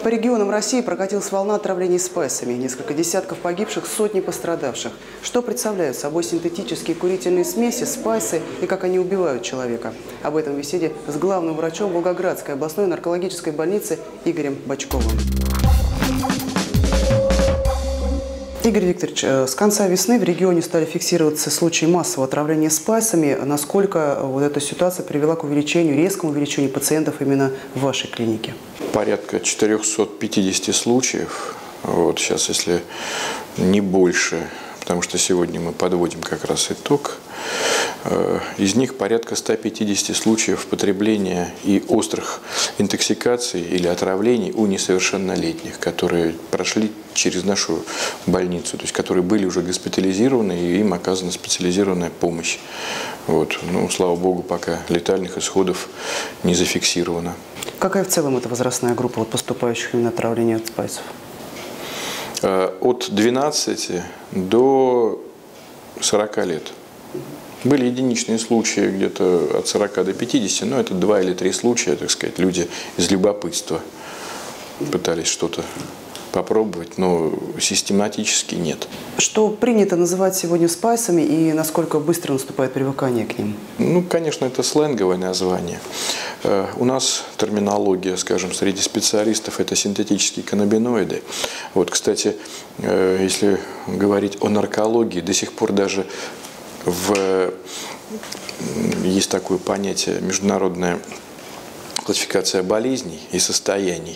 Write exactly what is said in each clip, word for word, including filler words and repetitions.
По регионам России прокатилась волна отравлений спайсами. Несколько десятков погибших, сотни пострадавших. Что представляют собой синтетические курительные смеси, спайсы и как они убивают человека? Об этом в беседе с главным врачом Волгоградской областной наркологической больницы Игорем Бочковым. Игорь Викторович, с конца весны в регионе стали фиксироваться случаи массового отравления спайсами. Насколько вот эта ситуация привела к увеличению, резкому увеличению пациентов именно в вашей клинике? Порядка четырёхсот пятидесяти случаев, вот сейчас, если не больше, потому что сегодня мы подводим как раз итог, из них порядка ста пятидесяти случаев потребления и острых интоксикаций или отравлений у несовершеннолетних, которые прошли через нашу больницу, то есть которые были уже госпитализированы и им оказана специализированная помощь. Вот. Ну, слава богу, пока летальных исходов не зафиксировано. Какая в целом эта возрастная группа вот, поступающих именно отравления от спайсов? От двенадцати до сорока лет. Были единичные случаи где-то от сорока до пятидесяти, но это два или три случая, так сказать, люди из любопытства пытались что-то попробовать, но систематически нет. Что принято называть сегодня спайсами и насколько быстро наступает привыкание к ним? Ну, конечно, это сленговое название. У нас терминология, скажем, среди специалистов – это синтетические каннабиноиды. Вот, кстати, если говорить о наркологии, до сих пор даже в... есть такое понятие международная классификация болезней и состояний.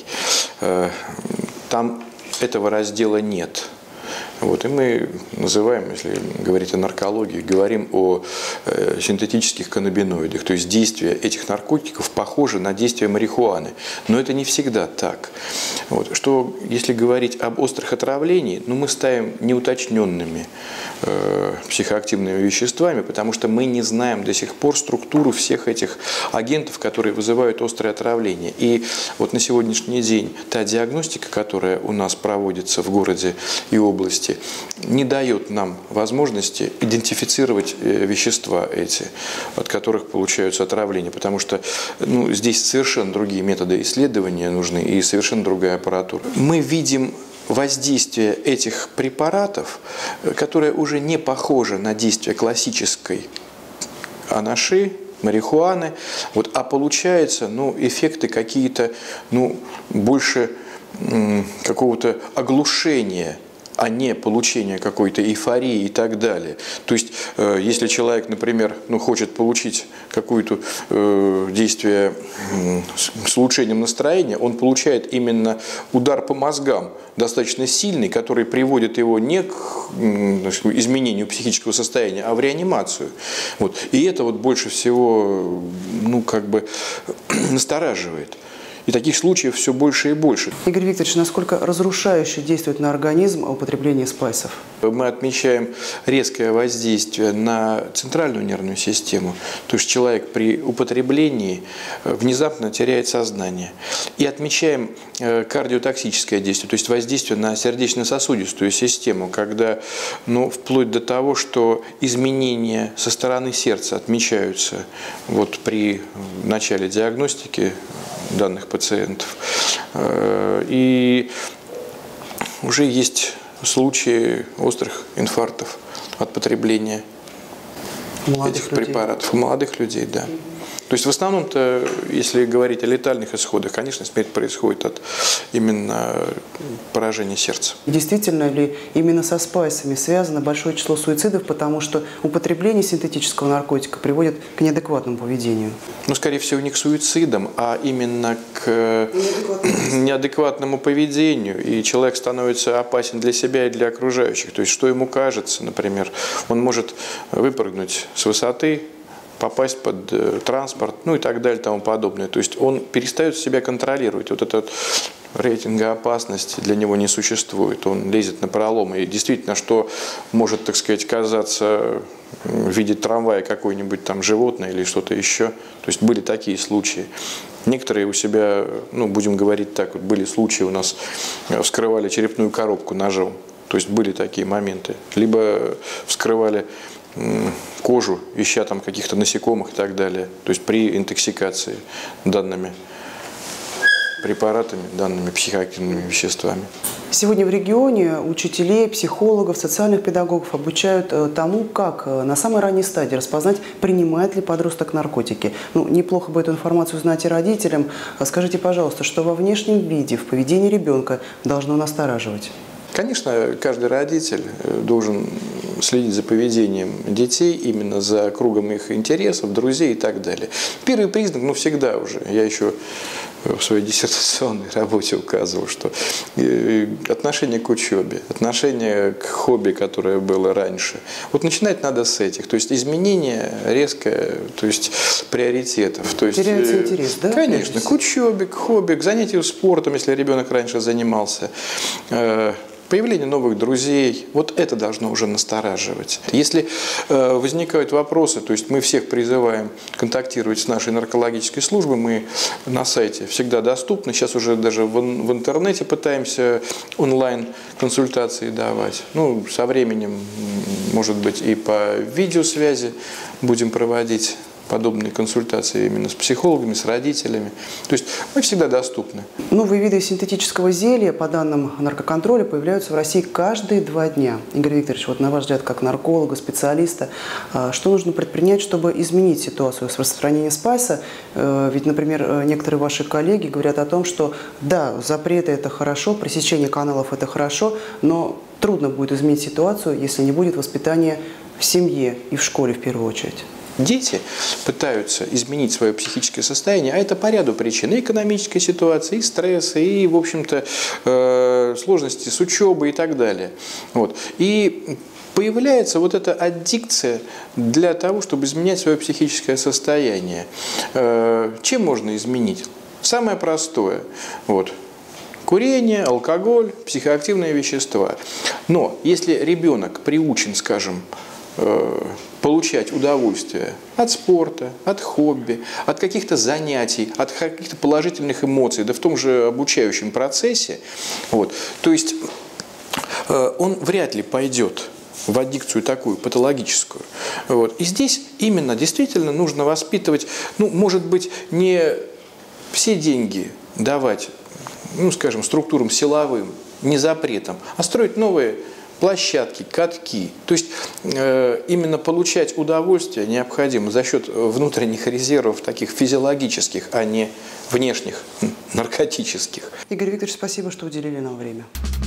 Там этого раздела нет. Вот, и мы называем, если говорить о наркологии, говорим о э, синтетических каннабиноидах. То есть действие этих наркотиков похоже на действие марихуаны. Но это не всегда так. Вот, что, если говорить об острых отравлениях, ну, мы ставим неуточненными э, психоактивными веществами, потому что мы не знаем до сих пор структуру всех этих агентов, которые вызывают острое отравление. И вот на сегодняшний день та диагностика, которая у нас проводится в городе и области, не дает нам возможности идентифицировать вещества эти, от которых получаются отравления, потому что ну, здесь совершенно другие методы исследования нужны и совершенно другая аппаратура. Мы видим воздействие этих препаратов, которое уже не похоже на действие классической анаши, марихуаны, вот, а получается ну, эффекты какие-то ну, больше м, какого-то оглушения, а не получение какой-то эйфории и так далее. То есть, э, если человек, например, ну, хочет получить какое-то э, действие э, с улучшением настроения, он получает именно удар по мозгам, достаточно сильный, который приводит его не к э, изменению психического состояния, а в реанимацию. Вот. И это вот больше всего ну, как бы настораживает. И таких случаев все больше и больше. Игорь Викторович, насколько разрушающе действует на организм употребление спайсов? Мы отмечаем резкое воздействие на центральную нервную систему. То есть человек при употреблении внезапно теряет сознание. И отмечаем кардиотоксическое действие, то есть воздействие на сердечно-сосудистую систему, когда ну, вплоть до того, что изменения со стороны сердца отмечаются вот при начале диагностики данных пациентов. И уже есть случаи острых инфарктов от потребления молодых этих людей. препаратов. У молодых людей, да. То есть в основном-то, если говорить о летальных исходах, конечно, смерть происходит от именно поражения сердца. Действительно ли именно со спайсами связано большое число суицидов, потому что употребление синтетического наркотика приводит к неадекватному поведению? Ну, скорее всего, не к суицидам, а именно к неадекватному поведению. И человек становится опасен для себя и для окружающих. То есть, что ему кажется, например, он может выпрыгнуть с высоты, попасть под э, транспорт, ну и так далее, и тому подобное. То есть он перестает себя контролировать. Вот этот рейтинг опасности для него не существует. Он лезет на пролом. И действительно, что может, так сказать, казаться в виде трамвая какое-нибудь там животное или что-то еще. То есть были такие случаи. Некоторые у себя, ну будем говорить так, вот были случаи у нас, вскрывали черепную коробку ножом. То есть были такие моменты. Либо вскрывали кожу, ища там каких-то насекомых и так далее. То есть при интоксикации данными препаратами, данными психоактивными веществами. Сегодня в регионе учителей, психологов, социальных педагогов обучают тому, как на самой ранней стадии распознать, принимает ли подросток наркотики. Ну, неплохо бы эту информацию знать и родителям. Скажите, пожалуйста, что во внешнем виде, в поведении ребенка должно настораживать? Конечно, каждый родитель должен следить за поведением детей, именно за кругом их интересов, друзей и так далее. Первый признак, ну, всегда уже, я еще в своей диссертационной работе указывал, что отношение к учебе, отношение к хобби, которое было раньше, вот начинать надо с этих, то есть изменение резкое, то есть приоритетов. То есть, теряется интерес, да? Конечно, к учебе, к хобби, к занятию спортом, если ребенок раньше занимался. Появление новых друзей, вот это должно уже настораживать. Если э, возникают вопросы, то есть мы всех призываем контактировать с нашей наркологической службой, мы на сайте всегда доступны, сейчас уже даже в, в интернете пытаемся онлайн-консультации давать. Ну, со временем, может быть, и по видеосвязи будем проводить подобные консультации именно с психологами, с родителями. То есть мы всегда доступны. Новые виды синтетического зелья, по данным наркоконтроля, появляются в России каждые два дня. Игорь Викторович, вот на ваш взгляд, как нарколога, специалиста, что нужно предпринять, чтобы изменить ситуацию с распространением спайса? Ведь, например, некоторые ваши коллеги говорят о том, что да, запреты – это хорошо, пресечение каналов – это хорошо, но трудно будет изменить ситуацию, если не будет воспитания в семье и в школе в первую очередь. Дети пытаются изменить свое психическое состояние, а это по ряду причин. И экономическая ситуация, и стресс, и, в общем-то, э, сложности с учебой и так далее. Вот. И появляется вот эта аддикция для того, чтобы изменять свое психическое состояние. Э, чем можно изменить? Самое простое. Вот. Курение, алкоголь, психоактивные вещества. Но если ребенок приучен, скажем, получать удовольствие от спорта, от хобби, от каких-то занятий, от каких-то положительных эмоций, да в том же обучающем процессе, вот, то есть он вряд ли пойдет в аддикцию такую патологическую. Вот. И здесь именно действительно нужно воспитывать, ну, может быть, не все деньги давать, ну, скажем, структурам силовым, не запретом, а строить новые площадки, катки. То есть э, именно получать удовольствие необходимо за счет внутренних резервов, таких физиологических, а не внешних, наркотических. Игорь Викторович, спасибо, что уделили нам время.